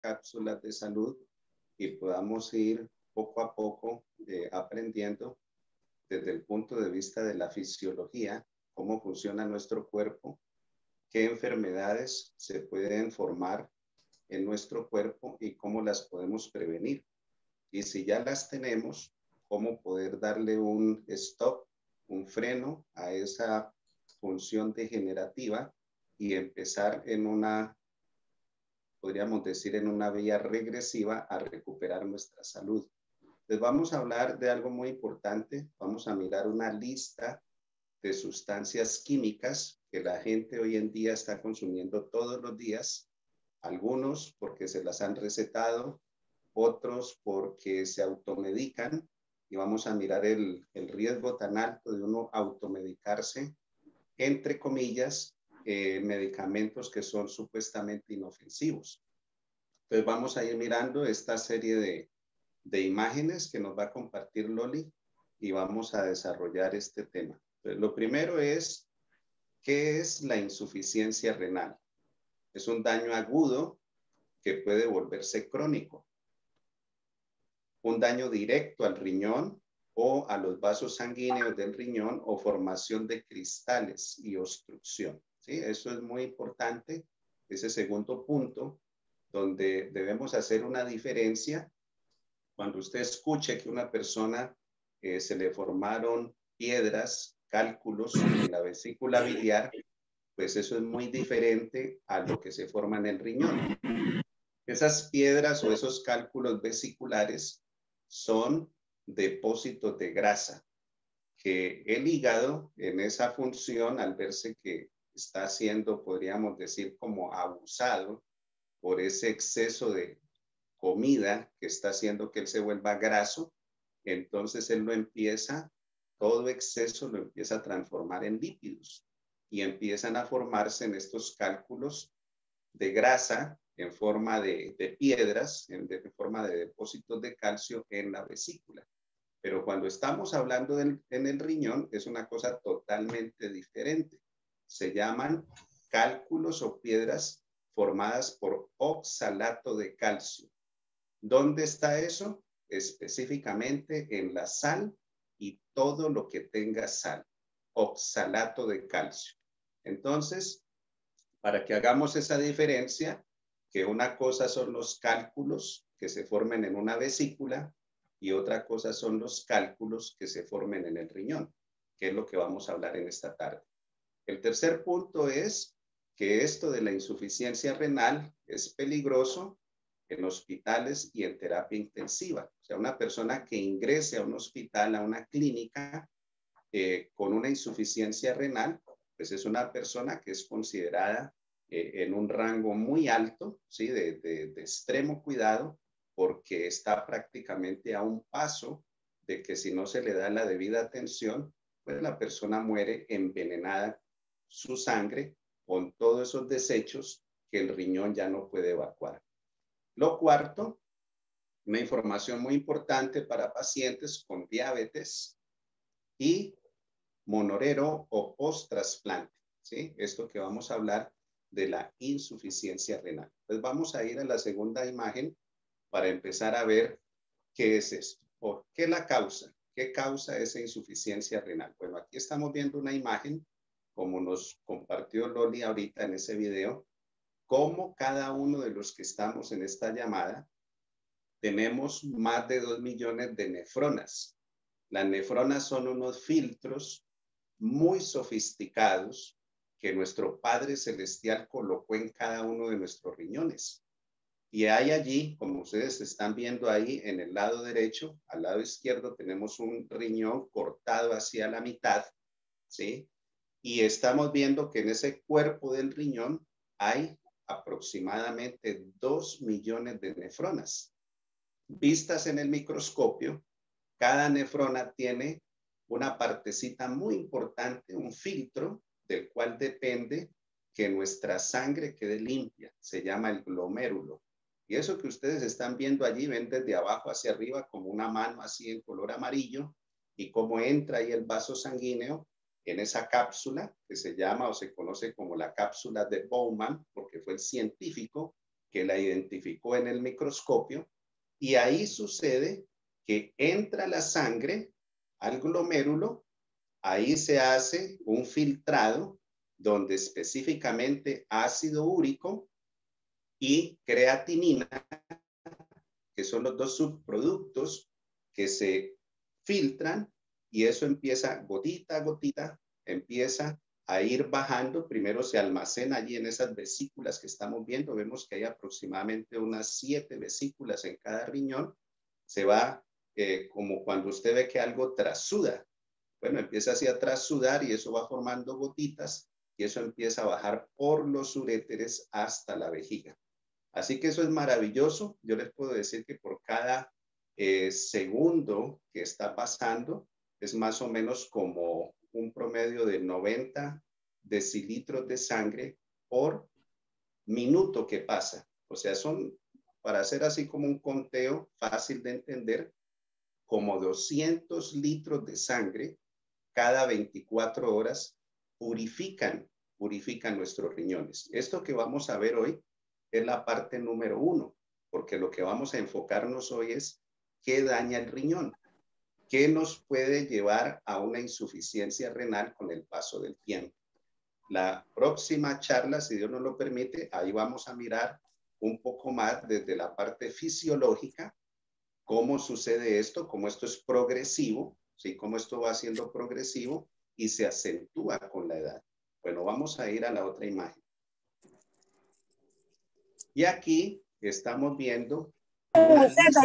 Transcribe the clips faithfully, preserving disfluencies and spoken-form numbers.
cápsulas de salud y podamos ir poco a poco eh, aprendiendo desde el punto de vista de la fisiología, cómo funciona nuestro cuerpo, qué enfermedades se pueden formar en nuestro cuerpo y cómo las podemos prevenir. Y si ya las tenemos, cómo poder darle un stop, un freno a esa función degenerativa y empezar en una, podríamos decir, en una vía regresiva a recuperar nuestra salud. Entonces vamos a hablar de algo muy importante. Vamos a mirar una lista de sustancias químicas que la gente hoy en día está consumiendo todos los días, algunos porque se las han recetado, otros porque se automedican, y vamos a mirar el, el riesgo tan alto de uno automedicarse, entre comillas, eh, medicamentos que son supuestamente inofensivos. Entonces vamos a ir mirando esta serie de, de imágenes que nos va a compartir Loli y vamos a desarrollar este tema. Entonces, lo primero es, ¿qué es la insuficiencia renal? Es un daño agudo que puede volverse crónico. Un daño directo al riñón o a los vasos sanguíneos del riñón o formación de cristales y obstrucción. ¿Sí? Eso es muy importante, ese segundo punto, donde debemos hacer una diferencia. Cuando usted escuche que una persona eh, se le formaron piedras, cálculos en la vesícula biliar, pues eso es muy diferente a lo que se forma en el riñón. Esas piedras o esos cálculos vesiculares son depósitos de grasa que el hígado, en esa función, al verse que está siendo, podríamos decir, como abusado por ese exceso de comida que está haciendo que él se vuelva graso, entonces él lo empieza, todo exceso lo empieza a transformar en lípidos y empiezan a formarse en estos cálculos de grasa en forma de, de piedras, en, de, en forma de depósitos de calcio en la vesícula. Pero cuando estamos hablando del, en el riñón, es una cosa totalmente diferente. Se llaman cálculos o piedras formadas por oxalato de calcio. ¿Dónde está eso? Específicamente en la sal y todo lo que tenga sal. Oxalato de calcio. Entonces, para que hagamos esa diferencia, que una cosa son los cálculos que se formen en una vesícula y otra cosa son los cálculos que se formen en el riñón, que es lo que vamos a hablar en esta tarde. El tercer punto es que esto de la insuficiencia renal es peligroso en hospitales y en terapia intensiva. O sea, una persona que ingrese a un hospital, a una clínica eh, con una insuficiencia renal, pues es una persona que es considerada eh, en un rango muy alto, ¿sí? de, de, de extremo cuidado, porque está prácticamente a un paso de que si no se le da la debida atención, pues la persona muere envenenada su sangre con todos esos desechos que el riñón ya no puede evacuar. Lo cuarto, una información muy importante para pacientes con diabetes y monorero o post-trasplante, ¿sí? Esto que vamos a hablar de la insuficiencia renal. Entonces vamos a ir a la segunda imagen para empezar a ver qué es esto. ¿Por qué la causa? ¿Qué causa esa insuficiencia renal? Bueno, aquí estamos viendo una imagen, como nos compartió Loli ahorita en ese video, cómo cada uno de los que estamos en esta llamada tenemos más de dos millones de nefronas. Las nefronas son unos filtros muy sofisticados que nuestro Padre Celestial colocó en cada uno de nuestros riñones. Y hay allí, como ustedes están viendo ahí en el lado derecho, al lado izquierdo tenemos un riñón cortado hacia la mitad, ¿sí? Y estamos viendo que en ese cuerpo del riñón hay aproximadamente dos millones de nefronas. Vistas en el microscopio, cada nefrona tiene una partecita muy importante, un filtro del cual depende que nuestra sangre quede limpia. Se llama el glomérulo. Y eso que ustedes están viendo allí, ven desde abajo hacia arriba como una mano así en color amarillo y cómo entra ahí el vaso sanguíneo en esa cápsula que se llama o se conoce como la cápsula de Bowman, porque fue el científico que la identificó en el microscopio, y ahí sucede que entra la sangre al glomérulo, ahí se hace un filtrado donde específicamente ácido úrico y creatinina, que son los dos subproductos que se filtran, y eso empieza gotita a gotita, empieza a ir bajando. Primero se almacena allí en esas vesículas que estamos viendo. Vemos que hay aproximadamente unas siete vesículas en cada riñón. Se va eh, como cuando usted ve que algo trasuda. Bueno, empieza así a trasudar y eso va formando gotitas y eso empieza a bajar por los uréteres hasta la vejiga. Así que eso es maravilloso. Yo les puedo decir que por cada eh, segundo que está pasando es más o menos como un promedio de noventa decilitros de sangre por minuto que pasa. O sea, son, para hacer así como un conteo fácil de entender, como doscientos litros de sangre cada veinticuatro horas purifican, purifican nuestros riñones. Esto que vamos a ver hoy es la parte número uno, porque lo que vamos a enfocarnos hoy es qué daña el riñón, qué nos puede llevar a una insuficiencia renal con el paso del tiempo. La próxima charla, si Dios nos lo permite, ahí vamos a mirar un poco más desde la parte fisiológica, cómo sucede esto, cómo esto es progresivo, ¿sí? Cómo esto va siendo progresivo y se acentúa con la edad. Bueno, vamos a ir a la otra imagen. Y aquí estamos viendo una lista.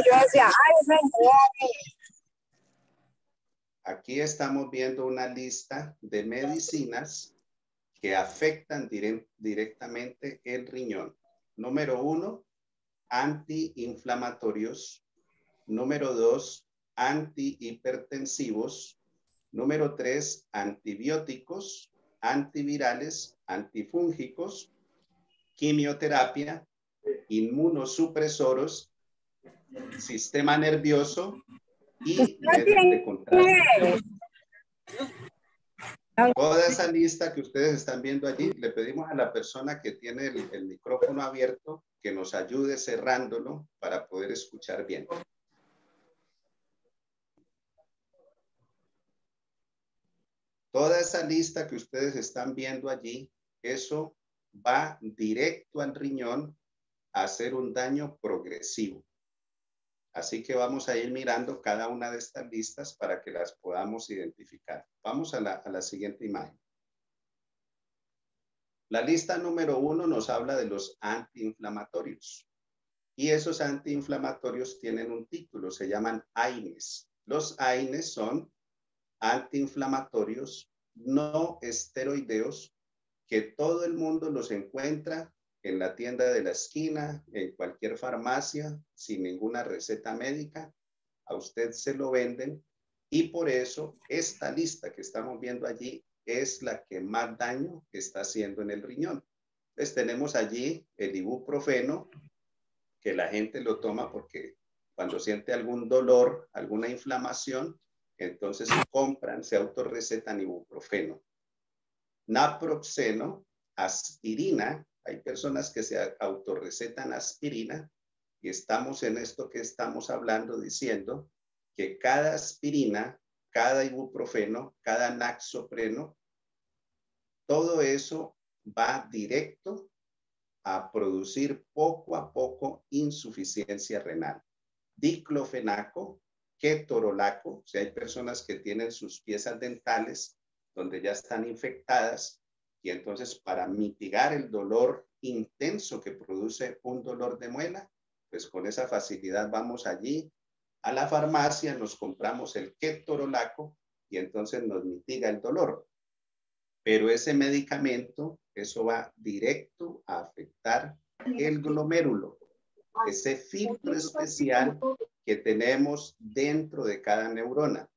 Aquí estamos viendo una lista de medicinas que afectan direct, directamente el riñón. Número uno, antiinflamatorios. Número dos, antihipertensivos. Número tres, antibióticos, antivirales, antifúngicos, quimioterapia, inmunosupresoros, sistema nervioso y medios de contraste. Toda esa lista que ustedes están viendo allí, le pedimos a la persona que tiene el, el micrófono abierto que nos ayude cerrándolo para poder escuchar bien. Toda esa lista que ustedes están viendo allí, eso va directo al riñón a hacer un daño progresivo. Así que vamos a ir mirando cada una de estas listas para que las podamos identificar. Vamos a la, a la siguiente imagen. La lista número uno nos habla de los antiinflamatorios. Y esos antiinflamatorios tienen un título, se llaman A I N E S. Los A I N E S son antiinflamatorios no esteroideos que todo el mundo los encuentra en la tienda de la esquina, en cualquier farmacia, sin ninguna receta médica. A usted se lo venden y por eso esta lista que estamos viendo allí es la que más daño está haciendo en el riñón. Entonces tenemos allí el ibuprofeno, que la gente lo toma porque cuando siente algún dolor, alguna inflamación, entonces compran, se autorrecetan ibuprofeno. Naproxeno, aspirina, hay personas que se autorrecetan aspirina y estamos en esto que estamos hablando diciendo que cada aspirina, cada ibuprofeno, cada naxopreno, todo eso va directo a producir poco a poco insuficiencia renal. Diclofenaco, ketorolaco, si hay personas que tienen sus piezas dentales donde ya están infectadas y entonces para mitigar el dolor intenso que produce un dolor de muela, pues con esa facilidad vamos allí a la farmacia, nos compramos el ketorolaco y entonces nos mitiga el dolor. Pero ese medicamento, eso va directo a afectar el glomérulo, ese filtro especial que tenemos dentro de cada neurona.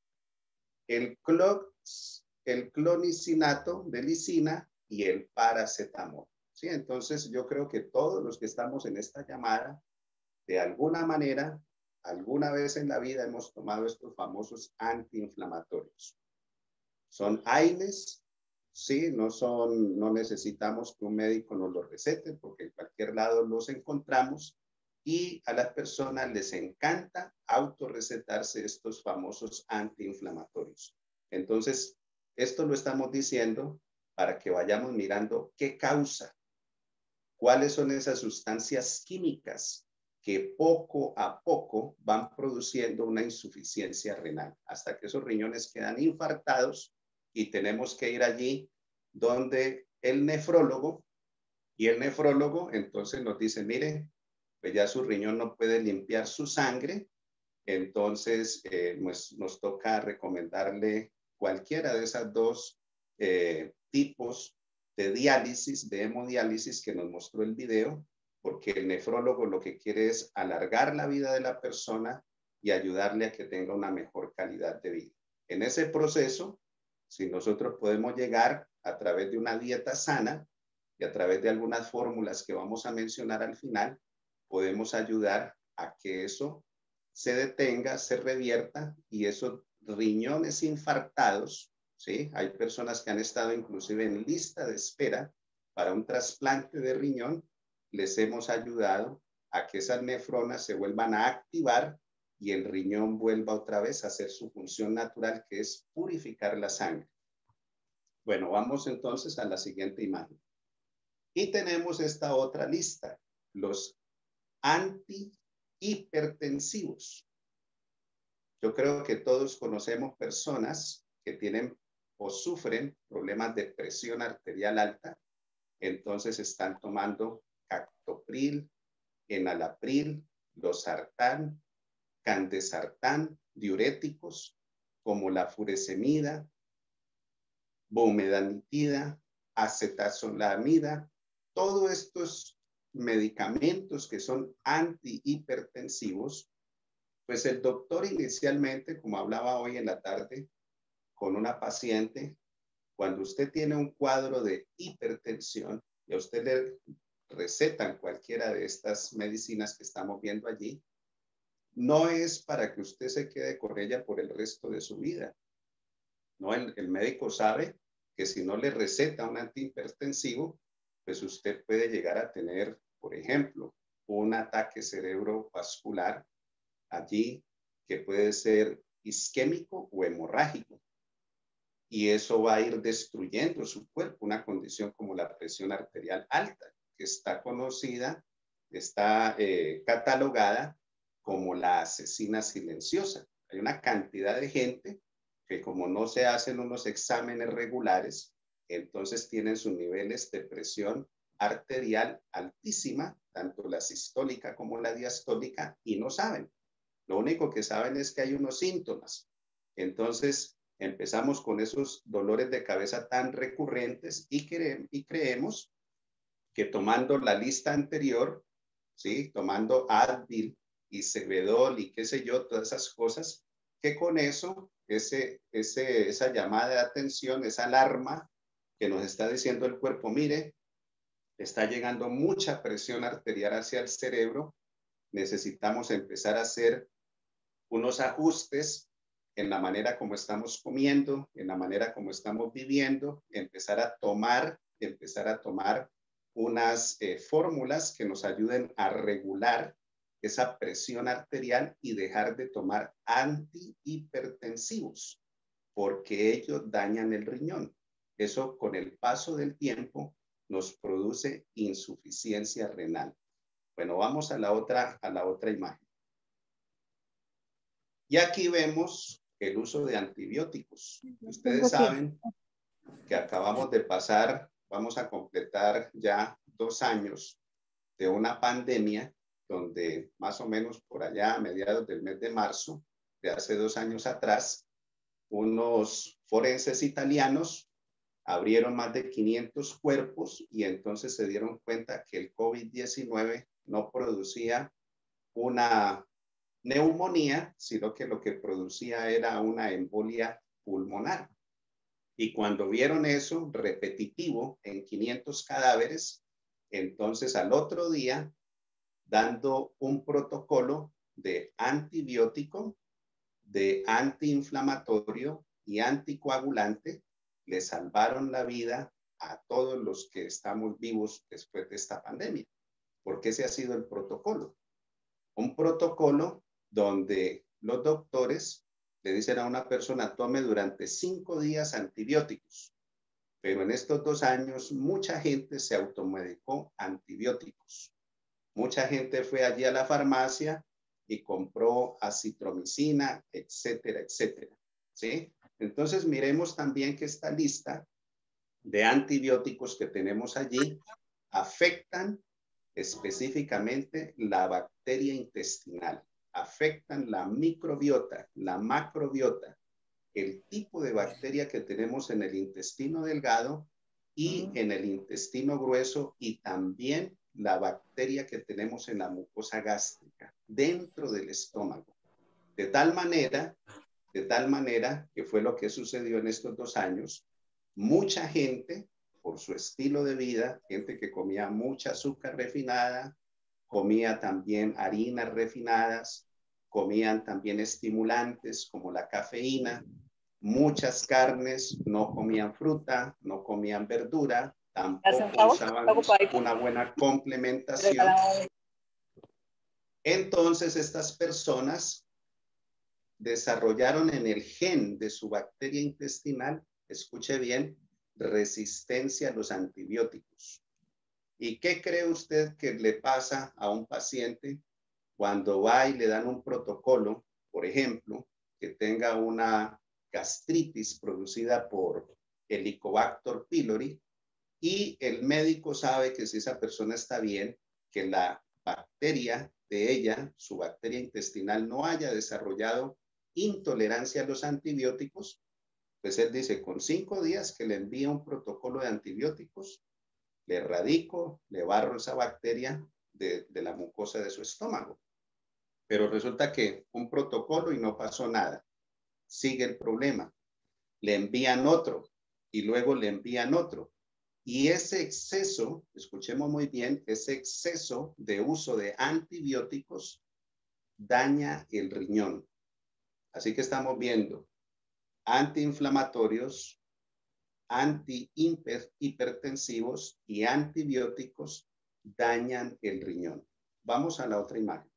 El, clo, el clonicinato de lisina y el paracetamol. ¿Sí? Entonces yo creo que todos los que estamos en esta llamada, de alguna manera, alguna vez en la vida hemos tomado estos famosos antiinflamatorios. Son A I N E S, sí, no son, no necesitamos que un médico nos los recete porque en cualquier lado los encontramos y a las personas les encanta autorrecetarse estos famosos antiinflamatorios. Entonces, esto lo estamos diciendo para que vayamos mirando qué causa, cuáles son esas sustancias químicas que poco a poco van produciendo una insuficiencia renal, hasta que esos riñones quedan infartados y tenemos que ir allí donde el nefrólogo, y el nefrólogo entonces nos dice, mire, pues ya su riñón no puede limpiar su sangre, entonces eh, pues nos toca recomendarle cualquiera de esas dos eh, tipos de diálisis, de hemodiálisis que nos mostró el video, porque el nefrólogo lo que quiere es alargar la vida de la persona y ayudarle a que tenga una mejor calidad de vida. En ese proceso, si nosotros podemos llegar a través de una dieta sana y a través de algunas fórmulas que vamos a mencionar al final, podemos ayudar a que eso se detenga, se revierta y esos riñones infartados, ¿sí? Hay personas que han estado inclusive en lista de espera para un trasplante de riñón, les hemos ayudado a que esas nefronas se vuelvan a activar y el riñón vuelva otra vez a hacer su función natural, que es purificar la sangre. Bueno, vamos entonces a la siguiente imagen. Y tenemos esta otra lista, los antihipertensivos. Yo creo que todos conocemos personas que tienen o sufren problemas de presión arterial alta, entonces están tomando captopril, enalapril, losartán, candesartán, diuréticos como la furosemida, bromedanitida, acetazolamida, todos estos medicamentos que son antihipertensivos, pues el doctor inicialmente, como hablaba hoy en la tarde con una paciente, cuando usted tiene un cuadro de hipertensión y a usted le recetan cualquiera de estas medicinas que estamos viendo allí, no es para que usted se quede con ella por el resto de su vida. No, el, el médico sabe que si no le receta un antihipertensivo, pues usted puede llegar a tener, por ejemplo, un ataque cerebrovascular allí que puede ser isquémico o hemorrágico. Y eso va a ir destruyendo su cuerpo, una condición como la presión arterial alta, que está conocida, está eh, catalogada como la asesina silenciosa. Hay una cantidad de gente que como no se hacen unos exámenes regulares, entonces tienen sus niveles de presión arterial altísima, tanto la sistólica como la diastólica, y no saben. Lo único que saben es que hay unos síntomas. Entonces, empezamos con esos dolores de cabeza tan recurrentes y, cre y creemos que tomando la lista anterior, ¿sí? Tomando Advil y Cebedol y qué sé yo, todas esas cosas, que con eso, ese, ese, esa llamada de atención, esa alarma que nos está diciendo el cuerpo, mire, está llegando mucha presión arterial hacia el cerebro, necesitamos empezar a hacer unos ajustes en la manera como estamos comiendo, en la manera como estamos viviendo, empezar a tomar, empezar a tomar unas eh, fórmulas que nos ayuden a regular esa presión arterial y dejar de tomar antihipertensivos, porque ellos dañan el riñón. Eso con el paso del tiempo nos produce insuficiencia renal. Bueno, vamos a la otra, a la otra imagen. Y aquí vemos el uso de antibióticos. Ustedes saben que acabamos de pasar, vamos a completar ya dos años de una pandemia donde más o menos por allá a mediados del mes de marzo, de hace dos años atrás, unos forenses italianos abrieron más de quinientos cuerpos y entonces se dieron cuenta que el COVID diecinueve no producía una neumonía, sino que lo que producía era una embolia pulmonar. Y cuando vieron eso repetitivo en quinientos cadáveres, entonces al otro día, dando un protocolo de antibiótico, de antiinflamatorio y anticoagulante, le salvaron la vida a todos los que estamos vivos después de esta pandemia, porque ese ha sido el protocolo. Un protocolo donde los doctores le dicen a una persona, tome durante cinco días antibióticos. Pero en estos dos años, mucha gente se automedicó antibióticos. Mucha gente fue allí a la farmacia y compró acitromicina, etcétera, etcétera. ¿Sí? Entonces, miremos también que esta lista de antibióticos que tenemos allí afectan específicamente la bacteria intestinal, afectan la microbiota, la macrobiota, el tipo de bacteria que tenemos en el intestino delgado y en el intestino grueso, y también la bacteria que tenemos en la mucosa gástrica, dentro del estómago. De tal manera, de tal manera que fue lo que sucedió en estos dos años, mucha gente, por su estilo de vida, gente que comía mucha azúcar refinada, comía también harinas refinadas, comían también estimulantes como la cafeína, muchas carnes, no comían fruta, no comían verdura, tampoco usaban una buena complementación. Entonces estas personas desarrollaron en el gen de su bacteria intestinal, escuche bien, resistencia a los antibióticos. ¿Y qué cree usted que le pasa a un paciente cuando va y le dan un protocolo, por ejemplo, que tenga una gastritis producida por Helicobacter pylori, y el médico sabe que si esa persona está bien, que la bacteria de ella, su bacteria intestinal, no haya desarrollado intolerancia a los antibióticos? Pues él dice, con cinco días que le envía un protocolo de antibióticos, le erradico, le barro esa bacteria de, de la mucosa de su estómago. Pero resulta que un protocolo y no pasó nada. Sigue el problema. Le envían otro y luego le envían otro. Y ese exceso, escuchemos muy bien, ese exceso de uso de antibióticos daña el riñón. Así que estamos viendo antiinflamatorios, antihipertensivos y antibióticos dañan el riñón. Vamos a la otra imagen.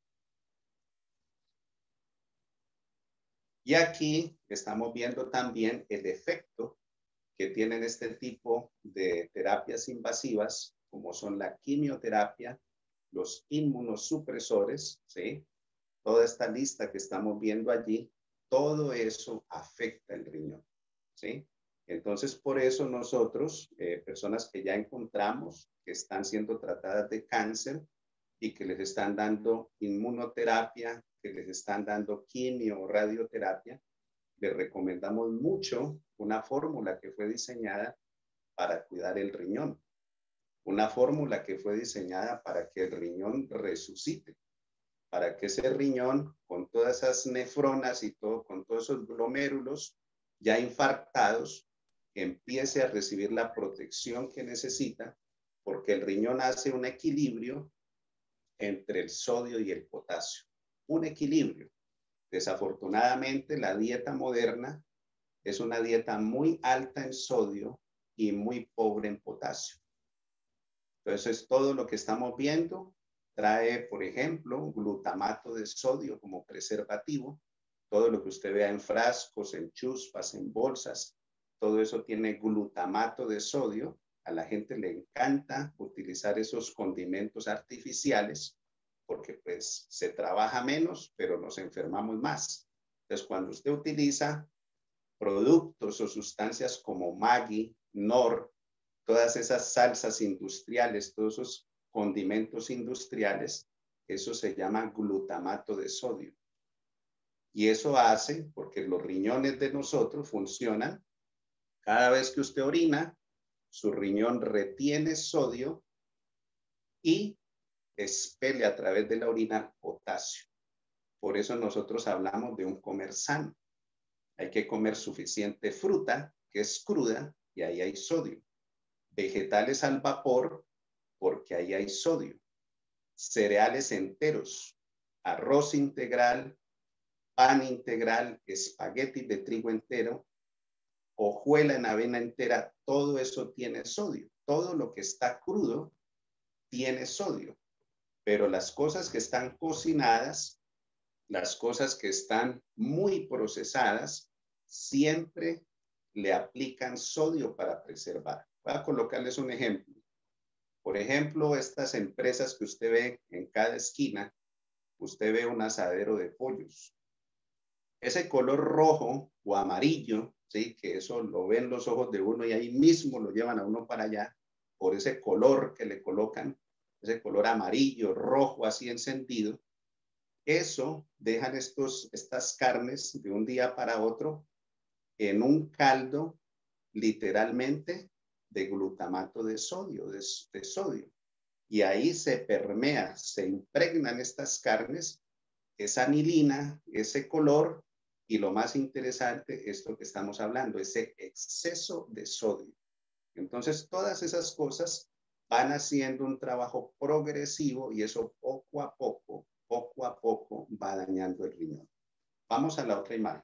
Y aquí estamos viendo también el efecto que tienen este tipo de terapias invasivas, como son la quimioterapia, los inmunosupresores, ¿sí? Toda esta lista que estamos viendo allí, todo eso afecta el riñón, ¿sí? Entonces, por eso nosotros, eh, personas que ya encontramos que están siendo tratadas de cáncer y que les están dando inmunoterapia, que les están dando quimio o radioterapia, les recomendamos mucho una fórmula que fue diseñada para cuidar el riñón. Una fórmula que fue diseñada para que el riñón resucite, para que ese riñón, con todas esas nefronas y todo, con todos esos glomérulos ya infartados, empiece a recibir la protección que necesita, porque el riñón hace un equilibrio entre el sodio y el potasio. Un equilibrio. Desafortunadamente, la dieta moderna es una dieta muy alta en sodio y muy pobre en potasio. Entonces, todo lo que estamos viendo trae, por ejemplo, glutamato de sodio como preservativo. Todo lo que usted vea en frascos, en chuspas, en bolsas, todo eso tiene glutamato de sodio. A la gente le encanta utilizar esos condimentos artificiales porque pues se trabaja menos, pero nos enfermamos más. Entonces, cuando usted utiliza productos o sustancias como Maggi, Knorr, todas esas salsas industriales, todos esos condimentos industriales, eso se llama glutamato de sodio. Y eso hace, porque los riñones de nosotros funcionan, cada vez que usted orina, su riñón retiene sodio y expele a través de la orina potasio. Por eso nosotros hablamos de un comer sano. Hay que comer suficiente fruta, que es cruda, y ahí hay sodio. Vegetales al vapor, porque ahí hay sodio. Cereales enteros, arroz integral, pan integral, espagueti de trigo entero, hojuela en avena entera, todo eso tiene sodio. Todo lo que está crudo tiene sodio. Pero las cosas que están cocinadas, las cosas que están muy procesadas, siempre le aplican sodio para preservar. Voy a colocarles un ejemplo. Por ejemplo, estas empresas que usted ve en cada esquina, usted ve un asadero de pollos. Ese color rojo o amarillo, ¿sí? Que eso lo ven los ojos de uno y ahí mismo lo llevan a uno para allá, por ese color que le colocan, ese color amarillo, rojo, así encendido. Eso dejan estos, estas carnes de un día para otro en un caldo literalmente de glutamato de sodio, de, de sodio. Y ahí se permea, se impregnan estas carnes, esa anilina, ese color, y lo más interesante, esto que estamos hablando, ese exceso de sodio. Entonces, todas esas cosas van haciendo un trabajo progresivo y eso poco a poco, poco a poco va dañando el riñón. Vamos a la otra imagen.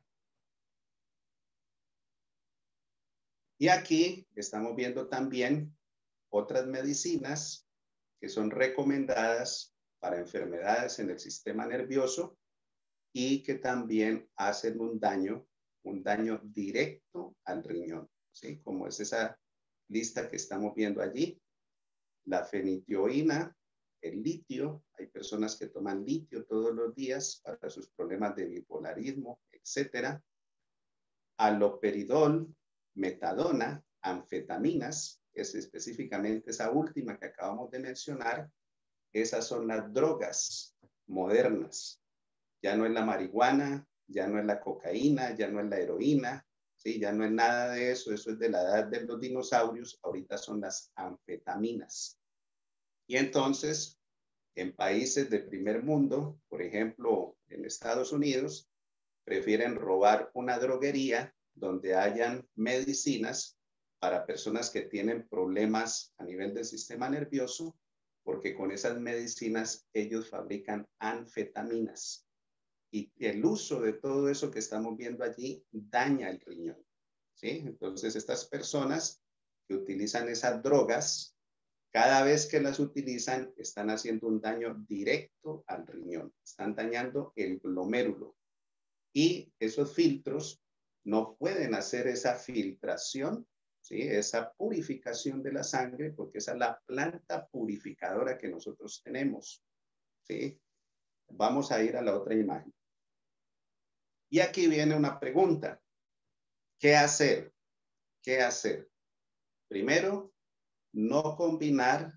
Y aquí estamos viendo también otras medicinas que son recomendadas para enfermedades en el sistema nervioso y que también hacen un daño, un daño directo al riñón, ¿sí? Como es esa lista que estamos viendo allí. La fenitoína, el litio, hay personas que toman litio todos los días para sus problemas de bipolarismo, etcétera. Aloperidol, metadona, anfetaminas, es específicamente esa última que acabamos de mencionar. Esas son las drogas modernas. Ya no es la marihuana, ya no es la cocaína, ya no es la heroína, ¿sí? Ya no es nada de eso, eso es de la edad de los dinosaurios, ahorita son las anfetaminas. Y entonces, en países de primer mundo, por ejemplo, en Estados Unidos, prefieren robar una droguería donde hayan medicinas para personas que tienen problemas a nivel del sistema nervioso, porque con esas medicinas ellos fabrican anfetaminas. Y el uso de todo eso que estamos viendo allí daña el riñón, ¿sí? Entonces, estas personas que utilizan esas drogas, cada vez que las utilizan, están haciendo un daño directo al riñón. Están dañando el glomérulo. Y esos filtros no pueden hacer esa filtración, ¿sí? Esa purificación de la sangre, porque esa es la planta purificadora que nosotros tenemos, ¿sí? Vamos a ir a la otra imagen. Y aquí viene una pregunta. ¿Qué hacer? ¿Qué hacer? Primero, no combinar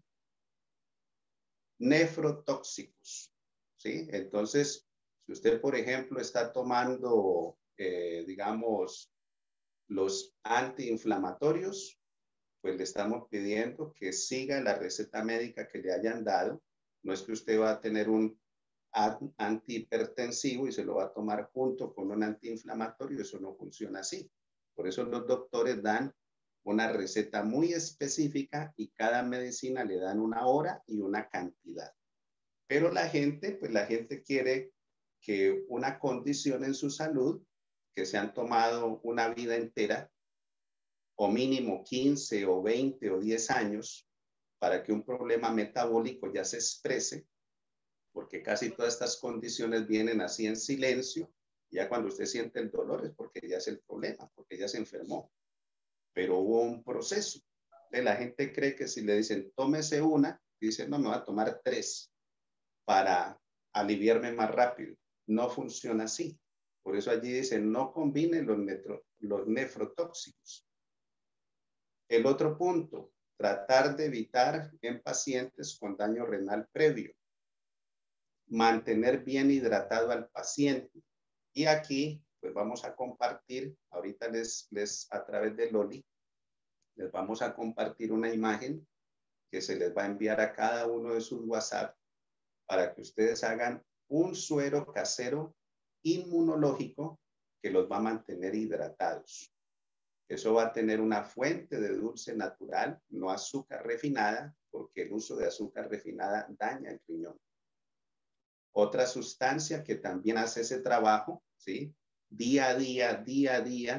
nefrotóxicos, ¿sí? Entonces, si usted, por ejemplo, está tomando, eh, digamos, los antiinflamatorios, pues le estamos pidiendo que siga la receta médica que le hayan dado. No es que usted va a tener un antihipertensivo y se lo va a tomar junto con un antiinflamatorio, eso no funciona así. Por eso los doctores dan una receta muy específica y cada medicina le dan una hora y una cantidad. Pero la gente, pues la gente quiere que una condición en su salud, que se han tomado una vida entera, o mínimo quince o veinte o diez años, para que un problema metabólico ya se exprese, porque casi todas estas condiciones vienen así en silencio. Ya cuando usted siente el dolor es porque ya es el problema, porque ya se enfermó. Pero hubo un proceso. Entonces, la gente cree que si le dicen tómese una, dice no, me va a tomar tres para aliviarme más rápido. No funciona así. Por eso allí dicen no combinen los, los nefrotóxicos. El otro punto, tratar de evitar en pacientes con daño renal previo. Mantener bien hidratado al paciente. Y aquí, pues vamos a compartir, ahorita les, les a través de Loli, les vamos a compartir una imagen que se les va a enviar a cada uno de sus WhatsApp para que ustedes hagan un suero casero inmunológico que los va a mantener hidratados. Eso va a tener una fuente de dulce natural, no azúcar refinada, porque el uso de azúcar refinada daña el riñón. Otra sustancia que también hace ese trabajo, ¿sí? Día a día, día a día,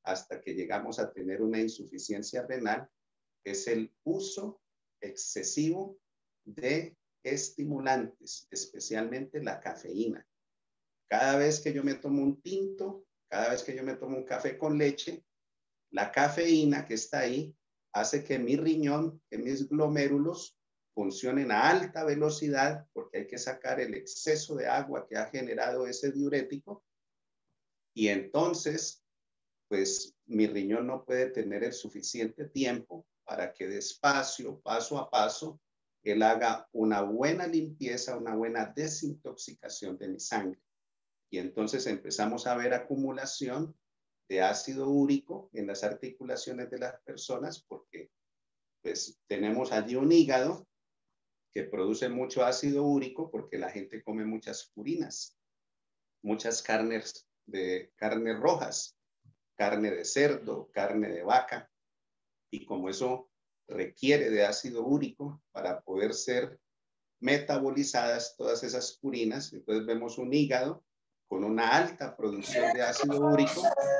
hasta que llegamos a tener una insuficiencia renal, es el uso excesivo de estimulantes, especialmente la cafeína. Cada vez que yo me tomo un tinto, cada vez que yo me tomo un café con leche, la cafeína que está ahí hace que mi riñón, que mis glomérulos funcionen a alta velocidad, porque hay que sacar el exceso de agua que ha generado ese diurético, y entonces, pues mi riñón no puede tener el suficiente tiempo para que despacio, paso a paso, él haga una buena limpieza, una buena desintoxicación de mi sangre. Y entonces empezamos a ver acumulación de ácido úrico en las articulaciones de las personas, porque pues tenemos allí un hígado que produce mucho ácido úrico porque la gente come muchas purinas, muchas carnes de carnes rojas, carne de cerdo, carne de vaca, y como eso requiere de ácido úrico para poder ser metabolizadas todas esas purinas, entonces vemos un hígado con una alta producción de ácido úrico,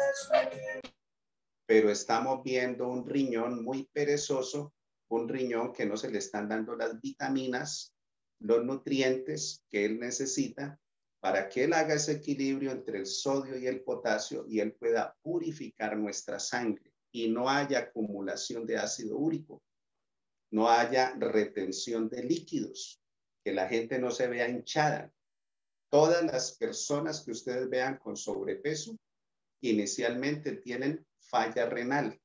pero estamos viendo un riñón muy perezoso, un riñón que no se le están dando las vitaminas, los nutrientes que él necesita para que él haga ese equilibrio entre el sodio y el potasio y él pueda purificar nuestra sangre y no haya acumulación de ácido úrico, no haya retención de líquidos, que la gente no se vea hinchada. Todas las personas que ustedes vean con sobrepeso inicialmente tienen falla renal,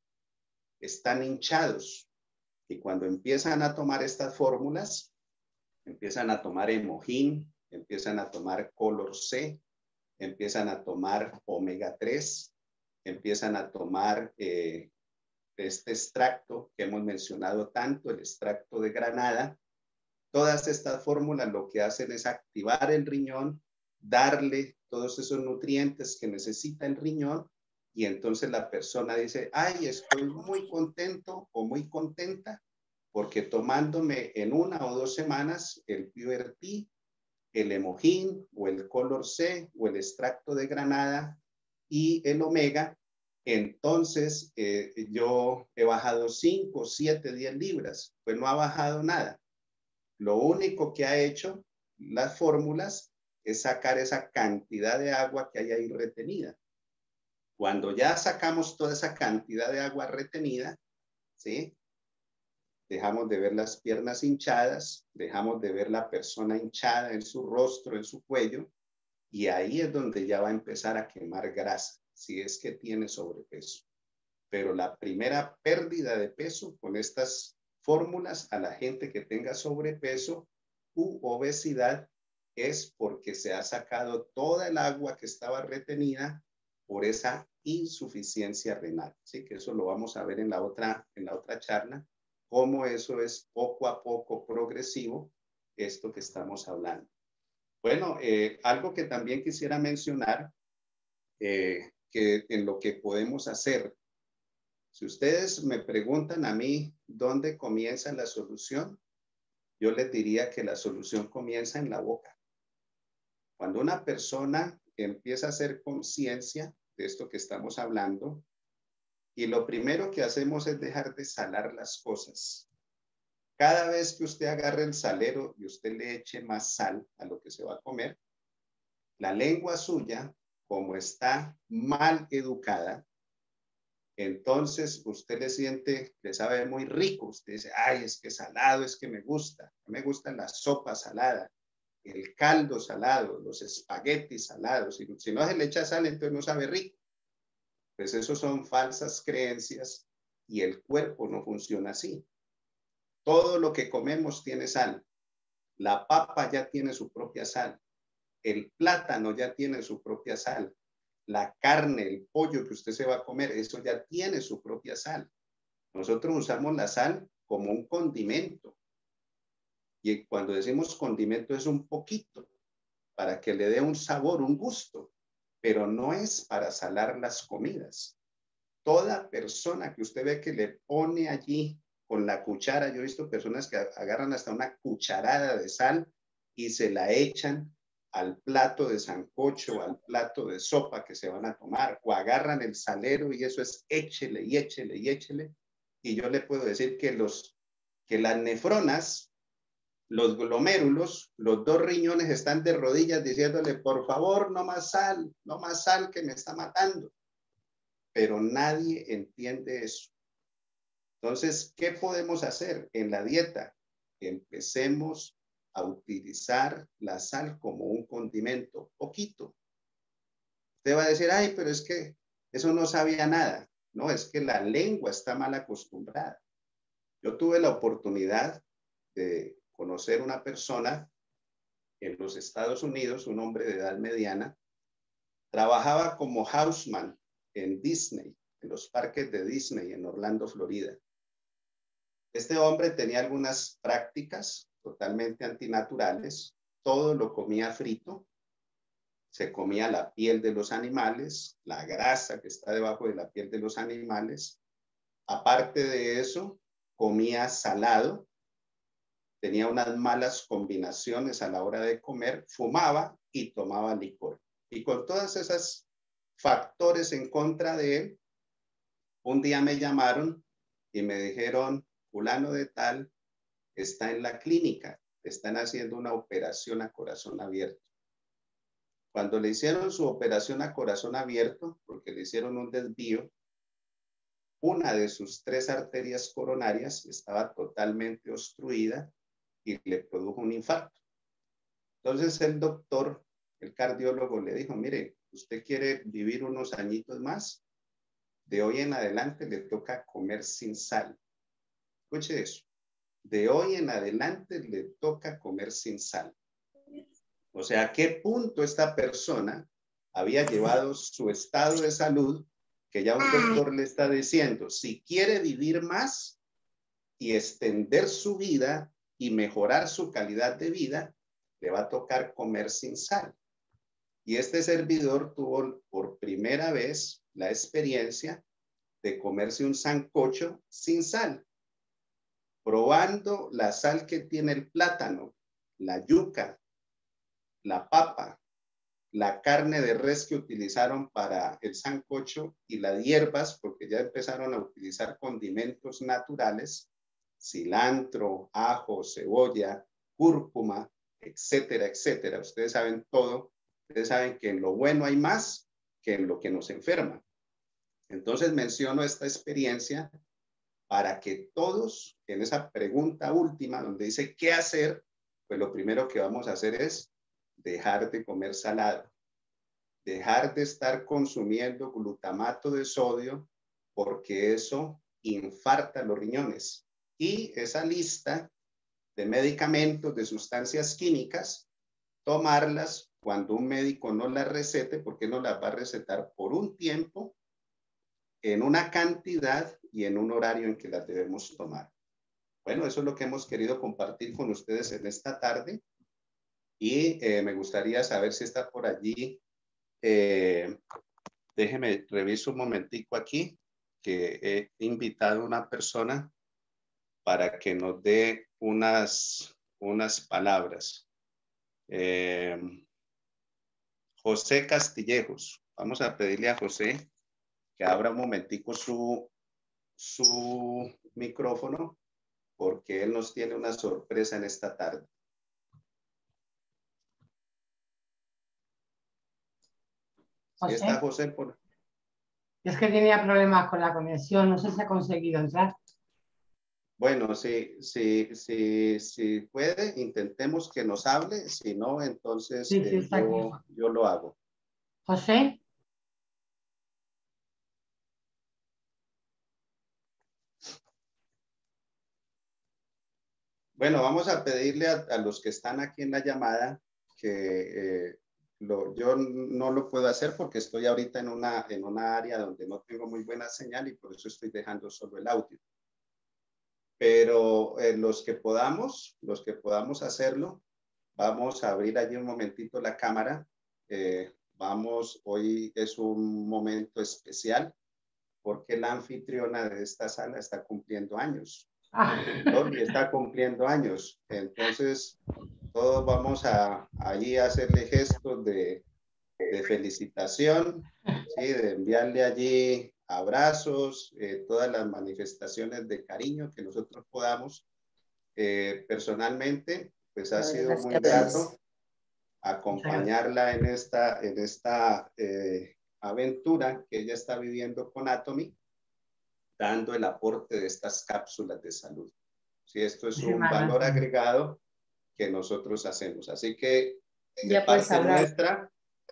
están hinchados, y cuando empiezan a tomar estas fórmulas, empiezan a tomar Hemogin, empiezan a tomar Color C, empiezan a tomar omega tres, empiezan a tomar eh, este extracto que hemos mencionado tanto, el extracto de granada. Todas estas fórmulas lo que hacen es activar el riñón, darle todos esos nutrientes que necesita el riñón, y entonces la persona dice, ay, estoy muy contento o muy contenta porque tomándome en una o dos semanas el Pure T, el Hemogin o el Color C o el extracto de granada y el omega, entonces eh, yo he bajado cinco, siete, diez libras. Pues no ha bajado nada. Lo único que ha hecho las fórmulas es sacar esa cantidad de agua que hay ahí retenida. Cuando ya sacamos toda esa cantidad de agua retenida, ¿sí? Dejamos de ver las piernas hinchadas, dejamos de ver la persona hinchada en su rostro, en su cuello, y ahí es donde ya va a empezar a quemar grasa, si es que tiene sobrepeso. Pero la primera pérdida de peso con estas fórmulas a la gente que tenga sobrepeso u obesidad es porque se ha sacado toda el agua que estaba retenida por esa insuficiencia renal. Así que eso lo vamos a ver en la otra, en la otra charla, cómo eso es poco a poco progresivo, esto que estamos hablando. Bueno, eh, algo que también quisiera mencionar, eh, que en lo que podemos hacer. Si ustedes me preguntan a mí dónde comienza la solución, yo les diría que la solución comienza en la boca. Cuando una persona empieza a hacer conciencia de esto que estamos hablando, y lo primero que hacemos es dejar de salar las cosas. Cada vez que usted agarre el salero y usted le eche más sal a lo que se va a comer, la lengua suya, como está mal educada, entonces usted le siente, le sabe muy rico. Usted dice, ay, es que salado, es que me gusta. Me gusta la sopa salada, el caldo salado, los espaguetis salados. Si, si no se le echa sal, entonces no sabe rico. Pues eso son falsas creencias y el cuerpo no funciona así. Todo lo que comemos tiene sal. La papa ya tiene su propia sal. El plátano ya tiene su propia sal. La carne, el pollo que usted se va a comer, eso ya tiene su propia sal. Nosotros usamos la sal como un condimento. Y cuando decimos condimento es un poquito, para que le dé un sabor, un gusto, pero no es para salar las comidas. Toda persona que usted ve que le pone allí con la cuchara, yo he visto personas que agarran hasta una cucharada de sal y se la echan al plato de sancocho, al plato de sopa que se van a tomar, o agarran el salero y eso es échele y échele y échele. Y yo le puedo decir que, los, que las nefronas, los glomérulos, los dos riñones están de rodillas diciéndole, por favor, no más sal, no más sal que me está matando. Pero nadie entiende eso. Entonces, ¿qué podemos hacer en la dieta? Empecemos a utilizar la sal como un condimento, poquito. Usted va a decir, ay, pero es que eso no sabía nada. No, es que la lengua está mal acostumbrada. Yo tuve la oportunidad de conocer una persona en los Estados Unidos, un hombre de edad mediana, trabajaba como houseman en Disney, en los parques de Disney en Orlando, Florida. Este hombre tenía algunas prácticas totalmente antinaturales, todo lo comía frito, se comía la piel de los animales, la grasa que está debajo de la piel de los animales. Aparte de eso, comía salado, tenía unas malas combinaciones a la hora de comer, fumaba y tomaba licor. Y con todas esas factores en contra de él, un día me llamaron y me dijeron, fulano de tal está en la clínica, están haciendo una operación a corazón abierto. Cuando le hicieron su operación a corazón abierto, porque le hicieron un desvío, una de sus tres arterias coronarias estaba totalmente obstruida y le produjo un infarto. Entonces el doctor, el cardiólogo, le dijo, mire, usted quiere vivir unos añitos más, de hoy en adelante le toca comer sin sal. Escuche eso. De hoy en adelante le toca comer sin sal. O sea, ¿a qué punto esta persona había llevado su estado de salud que ya un doctor le está diciendo, si quiere vivir más y extender su vida y mejorar su calidad de vida, le va a tocar comer sin sal? Y este servidor tuvo por primera vez la experiencia de comerse un sancocho sin sal, probando la sal que tiene el plátano, la yuca, la papa, la carne de res que utilizaron para el sancocho y las hierbas, porque ya empezaron a utilizar condimentos naturales, cilantro, ajo, cebolla, cúrcuma, etcétera, etcétera. Ustedes saben todo. Ustedes saben que en lo bueno hay más que en lo que nos enferma. Entonces menciono esta experiencia para que todos, en esa pregunta última, donde dice qué hacer, pues lo primero que vamos a hacer es dejar de comer salado, dejar de estar consumiendo glutamato de sodio, porque eso infarta los riñones. Y esa lista de medicamentos, de sustancias químicas, tomarlas cuando un médico no las recete, porque no las va a recetar por un tiempo, en una cantidad y en un horario en que las debemos tomar. Bueno, eso es lo que hemos querido compartir con ustedes en esta tarde y eh, me gustaría saber si está por allí. Eh, déjeme, reviso un momentico aquí, que he invitado a una persona para que nos dé unas, unas palabras. Eh, José Castillejos. Vamos a pedirle a José que abra un momentico su, su micrófono, porque él nos tiene una sorpresa en esta tarde. José. ¿Sí está José? Por... Es que tenía problemas con la conexión, no sé si ha conseguido entrar. Bueno, si, si, si, si puede, intentemos que nos hable, si no, entonces Sí, sí, eh, yo, yo lo hago. José. Bueno, vamos a pedirle a, a los que están aquí en la llamada que eh, lo, yo no lo puedo hacer porque estoy ahorita en una, en una área donde no tengo muy buena señal y por eso estoy dejando solo el audio. Pero eh, los que podamos, los que podamos hacerlo, vamos a abrir allí un momentito la cámara. Eh, vamos, hoy es un momento especial porque la anfitriona de esta sala está cumpliendo años. Ah. Loli está cumpliendo años. Entonces, todos vamos a allí a hacerle gestos de, de felicitación, ¿sí? De enviarle allí abrazos, eh, todas las manifestaciones de cariño que nosotros podamos. Eh, personalmente, pues ha sido muy grato acompañarla en esta, en esta eh, aventura que ella está viviendo con Atomy, dando el aporte de estas cápsulas de salud. Sí, esto es un valor agregado que nosotros hacemos. Así que de ya parte nuestra,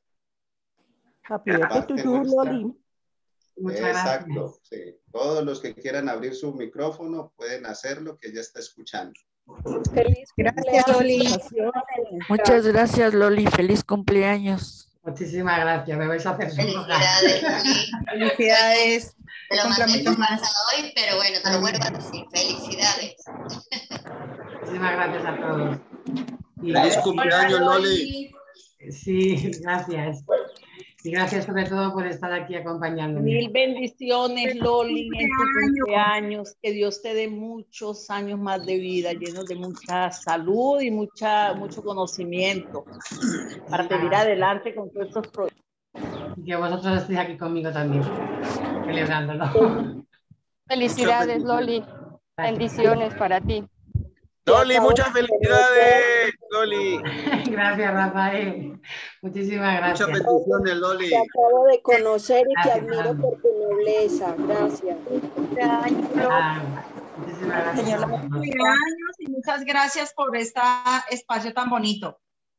de parte nuestra, muchas exacto, gracias. sí. Todos los que quieran abrir su micrófono pueden hacerlo, que ella está escuchando. Feliz Gracias, Loli. Muchas gracias, Loli. Feliz cumpleaños. Muchísimas gracias. Me vais a hacer Felicidades, Loli. Felicidades. Te lo Cumpla mandé mucho por más. WhatsApp hoy, pero bueno, te lo vuelvo a decir. Felicidades. Muchísimas gracias a todos. Y Feliz cumpleaños, Loli. Sí, gracias. Y gracias sobre todo por estar aquí acompañándome. Mil bendiciones, Loli, en tu cumpleaños. Que Dios te dé muchos años más de vida, llenos de mucha salud y mucha, mucho conocimiento para seguir adelante con todos estos proyectos. Y que vosotros estéis aquí conmigo también, celebrándolo. Felicidades, Loli. Bendiciones para ti. Loli, muchas felicidades, Loli. Gracias, Rafael. Muchísimas gracias. Muchas bendiciones, Loli. Te acabo de conocer y Gracias, te admiro Fernando. por tu nobleza. Gracias. Ah, muchísimas gracias. Señor, cumpleaños y muchas gracias por este espacio tan bonito.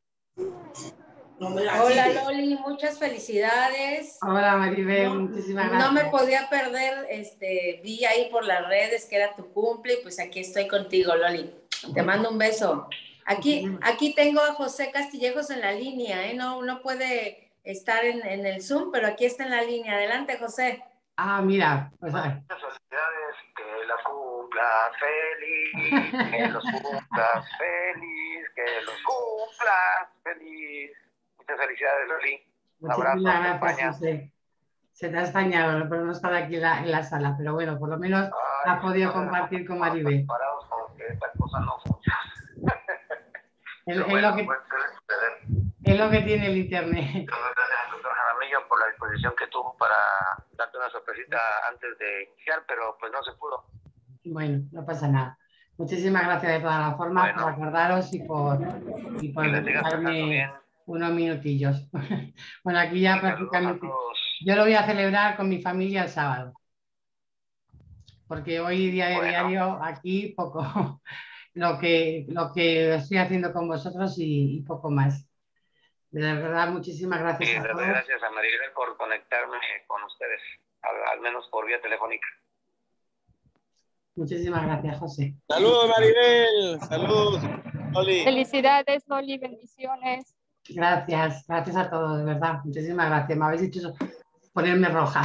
Hola, Loli, muchas felicidades. Hola, Maribel, No, muchísimas gracias. no me podía perder, este, vi ahí por las redes que era tu cumple, y pues aquí estoy contigo, Loli. Te mando un beso. Aquí, aquí tengo a José Castillejos en la línea, ¿eh? No, no puede estar en, en el Zoom, pero aquí está en la línea. Adelante, José. Ah, mira, pues a ver. Muchas felicidades, que la cumpla feliz, que los cumpla feliz, que los cumpla feliz. Muchas felicidades, Loli. Un abrazo, Muchísimas España. gracias, José. Se te ha extrañado por no estar aquí en la, en la sala, pero bueno, por lo menos Ay, has podido no, compartir con Maribel. Parados con que esta cosa no funciona. Es, Pero es bueno, lo que, pues, suele suceder. es lo que tiene el internet. Muchas gracias al doctor Jaramillo por la disposición que tuvo para darte una sorpresita antes de iniciar, pero pues no se pudo. Bueno, no pasa nada. Muchísimas gracias de todas las formas Bueno. por acordaros y por, y por Que les siga pasando darme bien. unos minutillos. Bueno, aquí ya Y saludos a prácticamente. todos. Yo lo voy a celebrar con mi familia el sábado. Porque hoy día de Bueno. diario aquí poco. Lo que, lo que estoy haciendo con vosotros y, y poco más. De verdad, muchísimas gracias Y a les doy todos. gracias a Maribel por conectarme con ustedes, al, al menos por vía telefónica. Muchísimas gracias, José. Saludos, Maribel. Saludos, Loli. Felicidades, Loli. Bendiciones. Gracias, gracias a todos, de verdad. Muchísimas gracias. Me habéis hecho ponerme roja.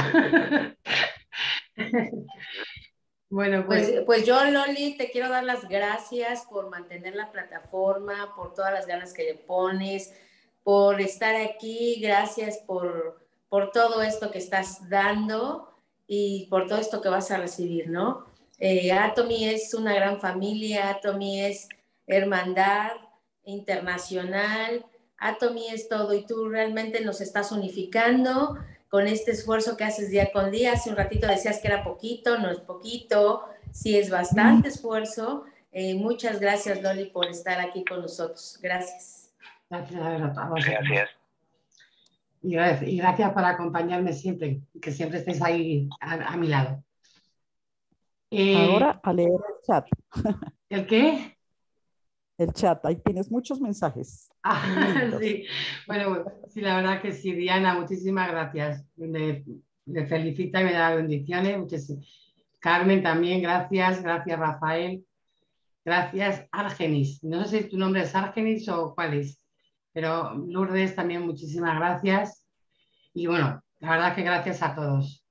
Bueno, pues, Pues, pues yo, Loli, te quiero dar las gracias por mantener la plataforma, por todas las ganas que le pones, por estar aquí, gracias por, por todo esto que estás dando y por todo esto que vas a recibir, ¿no? Eh, Atomy es una gran familia, Atomy es hermandad internacional, Atomy es todo y tú realmente nos estás unificando con este esfuerzo que haces día con día. Hace un ratito decías que era poquito, no es poquito, sí es bastante esfuerzo. Eh, muchas gracias, Loli, por estar aquí con nosotros. Gracias. gracias a ver, a vosotros. Gracias. Y gracias, y gracias por acompañarme siempre, que siempre estéis ahí a, a mi lado. Eh, Ahora a leer el chat. ¿El qué? El chat, ahí tienes muchos mensajes. Ah, sí. Bueno, sí, la verdad que sí, Diana, muchísimas gracias. Me, me felicita y me da bendiciones. Muchísimas. Carmen también, gracias. Gracias, Rafael. Gracias, Argenis. No sé si tu nombre es Argenis o cuál es, pero Lourdes también, muchísimas gracias. Y bueno, la verdad que gracias a todos.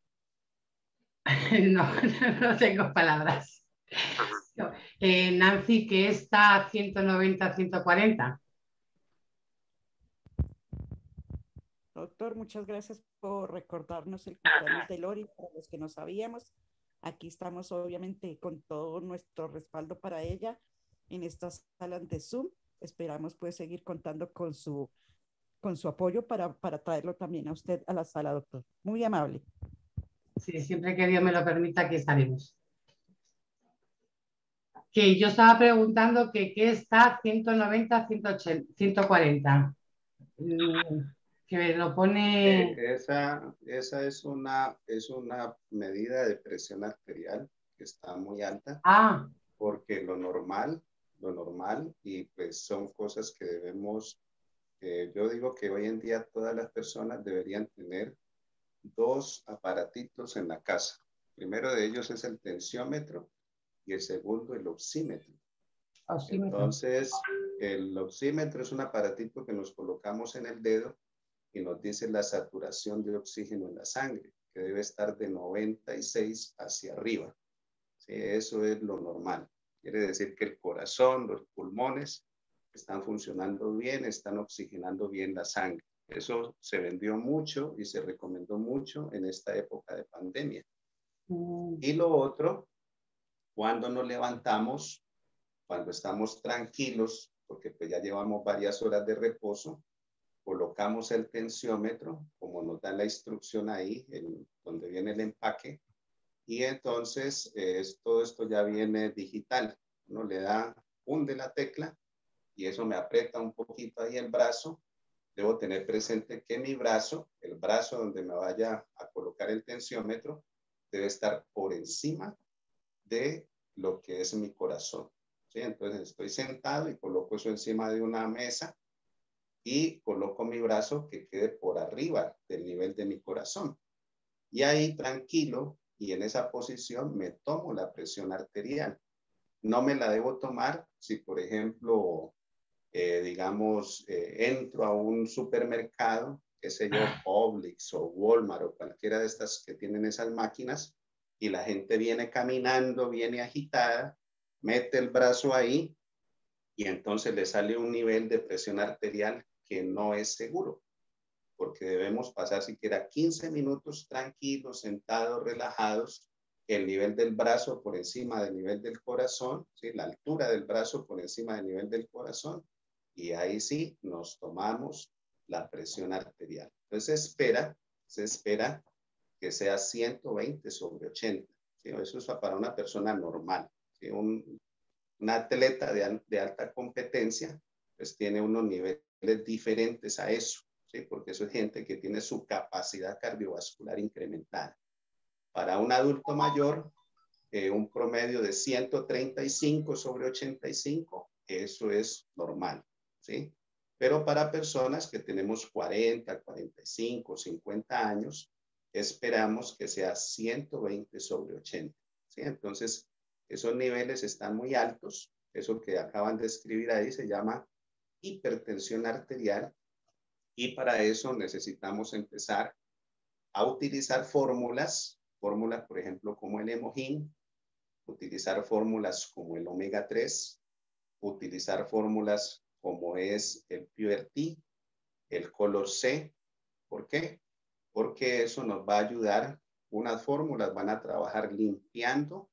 No, no tengo palabras. Eh, Nancy, que está a ciento noventa, ciento cuarenta. Doctor, muchas gracias por recordarnos el cumpleaños de Lori, para los que no sabíamos. Aquí estamos obviamente con todo nuestro respaldo para ella en estas salas de Zoom. esperamos pues seguir contando con su, con su apoyo para, para traerlo también a usted a la sala, doctor. Muy amable. Sí, siempre que Dios me lo permita, aquí estaremos. Que yo estaba preguntando que qué está ciento noventa, ciento ochenta, ciento cuarenta. Que me lo pone... Eh, esa, esa es una, es una medida de presión arterial que está muy alta. Ah. Porque lo normal, lo normal, y pues son cosas que debemos, eh, yo digo que hoy en día todas las personas deberían tener dos aparatitos en la casa. El primero de ellos es el tensiómetro y el segundo el oxímetro. Oxímetro. Entonces, el oxímetro es un aparatito que nos colocamos en el dedo y nos dice la saturación de oxígeno en la sangre, que debe estar de noventa y seis hacia arriba. Sí, eso es lo normal. Quiere decir que el corazón, los pulmones están funcionando bien, están oxigenando bien la sangre. Eso se vendió mucho y se recomendó mucho en esta época de pandemia. Mm. Y lo otro, cuando nos levantamos, cuando estamos tranquilos, porque pues ya llevamos varias horas de reposo, colocamos el tensiómetro, como nos da la instrucción ahí, en donde viene el empaque, y entonces eh, todo esto ya viene digital. Uno le da un de la tecla y eso me aprieta un poquito ahí el brazo. Debo tener presente que mi brazo, el brazo donde me vaya a colocar el tensiómetro, debe estar por encima de lo que es mi corazón. ¿Sí? Entonces estoy sentado y coloco eso encima de una mesa y coloco mi brazo que quede por arriba del nivel de mi corazón. Y ahí tranquilo y en esa posición me tomo la presión arterial. No me la debo tomar si, por ejemplo, eh, digamos, eh, entro a un supermercado, qué sé yo, Publix o Walmart o cualquiera de estas que tienen esas máquinas, y la gente viene caminando, viene agitada, mete el brazo ahí y entonces le sale un nivel de presión arterial que no es seguro, porque debemos pasar siquiera quince minutos tranquilos, sentados, relajados, el nivel del brazo por encima del nivel del corazón, ¿sí? La altura del brazo por encima del nivel del corazón, y ahí sí nos tomamos la presión arterial. Entonces se espera, se espera que sea ciento veinte sobre ochenta. ¿Sí? Eso es para una persona normal. ¿Sí? Un, un atleta de, de alta competencia, pues tiene unos niveles diferentes a eso. ¿Sí? Porque eso es gente que tiene su capacidad cardiovascular incrementada. Para un adulto mayor, eh, un promedio de ciento treinta y cinco sobre ochenta y cinco, eso es normal, ¿sí? Pero para personas que tenemos cuarenta, cuarenta y cinco, cincuenta años, esperamos que sea ciento veinte sobre ochenta, ¿sí? Entonces, esos niveles están muy altos. Eso que acaban de escribir ahí se llama hipertensión arterial. Y para eso necesitamos empezar a utilizar fórmulas, fórmulas por ejemplo como el Hemogin, utilizar fórmulas como el omega tres, utilizar fórmulas como es el Pure T, el Color C. ¿Por qué? Porque eso nos va a ayudar. Unas fórmulas van a trabajar limpiando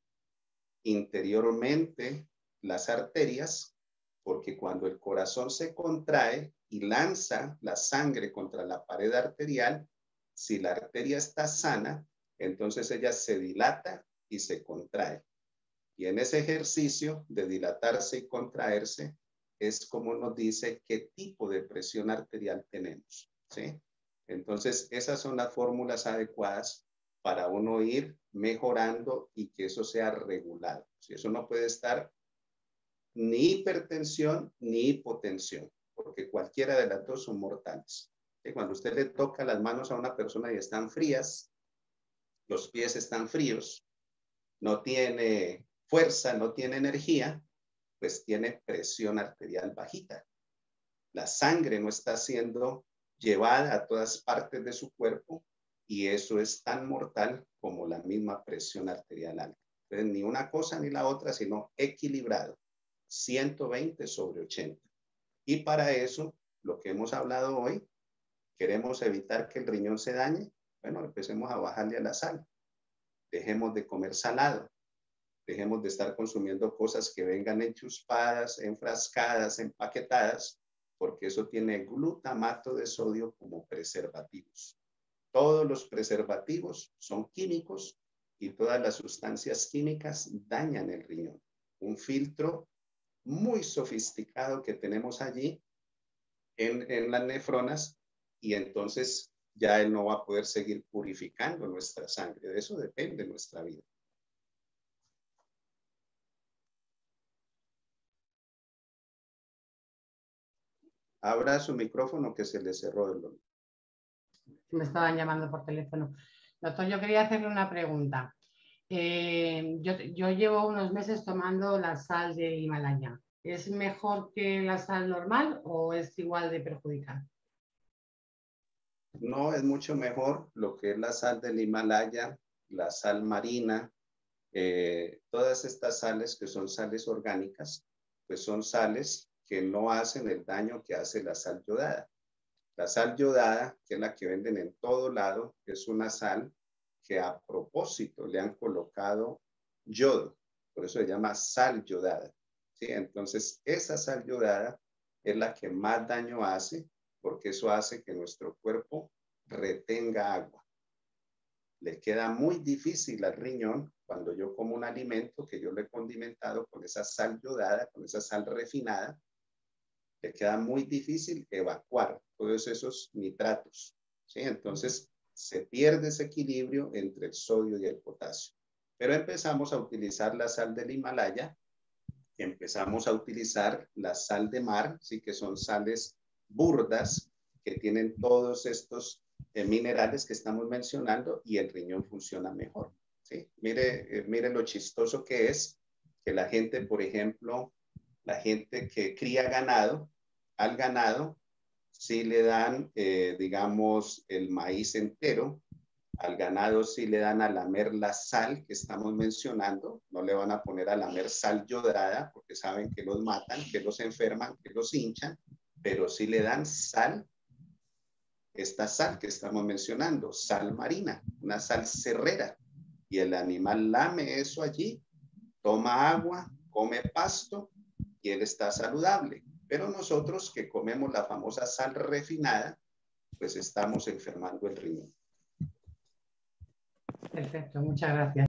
interiormente las arterias, porque cuando el corazón se contrae y lanza la sangre contra la pared arterial, si la arteria está sana, entonces ella se dilata y se contrae. Y en ese ejercicio de dilatarse y contraerse es como nos dice qué tipo de presión arterial tenemos, ¿sí? Entonces, esas son las fórmulas adecuadas para uno ir mejorando y que eso sea regulado. ¿Sí? Eso no puede estar ni hipertensión ni hipotensión, porque cualquiera de las dos son mortales. ¿Sí? Cuando usted le toca las manos a una persona y están frías, los pies están fríos, no tiene fuerza, no tiene energía, pues tiene presión arterial bajita. La sangre no está siendo llevada a todas partes de su cuerpo y eso es tan mortal como la misma presión arterial alta. Entonces, ni una cosa ni la otra, sino equilibrado, ciento veinte sobre ochenta. Y para eso, lo que hemos hablado hoy, queremos evitar que el riñón se dañe. Bueno, empecemos a bajarle a la sal. Dejemos de comer salado. Dejemos de estar consumiendo cosas que vengan enchuspadas, enfrascadas, empaquetadas, porque eso tiene glutamato de sodio como preservativos. Todos los preservativos son químicos y todas las sustancias químicas dañan el riñón. Un filtro muy sofisticado que tenemos allí en, en las nefronas, y entonces ya él no va a poder seguir purificando nuestra sangre. De eso depende nuestra vida. Abra su micrófono que se le cerró el Loli. Me estaban llamando por teléfono. Doctor, yo quería hacerle una pregunta. Eh, yo, yo llevo unos meses tomando la sal del Himalaya. ¿Es mejor que la sal normal o es igual de perjudicial? No, es mucho mejor lo que es la sal del Himalaya, la sal marina, eh, todas estas sales que son sales orgánicas, pues son sales que no hacen el daño que hace la sal yodada. La sal yodada, que es la que venden en todo lado, es una sal que a propósito le han colocado yodo, por eso se llama sal yodada. ¿Sí? Entonces, esa sal yodada es la que más daño hace, porque eso hace que nuestro cuerpo retenga agua. Le queda muy difícil al riñón cuando yo como un alimento que yo le he condimentado con esa sal yodada, con esa sal refinada, le queda muy difícil evacuar todos esos nitratos. ¿Sí? Entonces, se pierde ese equilibrio entre el sodio y el potasio. Pero empezamos a utilizar la sal del Himalaya, empezamos a utilizar la sal de mar, ¿sí? Que son sales burdas que tienen todos estos eh, minerales que estamos mencionando, y el riñón funciona mejor. ¿Sí? Mire, eh, mire lo chistoso que es que la gente, por ejemplo, la gente que cría ganado, al ganado sí le dan, eh, digamos, el maíz entero. Al ganado sí le dan a lamer la sal que estamos mencionando. No le van a poner a lamer sal yodada porque saben que los matan, que los enferman, que los hinchan, pero sí le dan sal, esta sal que estamos mencionando, sal marina, una sal cerrera. Y el animal lame eso allí, toma agua, come pasto y él está saludable. Pero nosotros que comemos la famosa sal refinada, pues estamos enfermando el riñón. Perfecto, muchas gracias.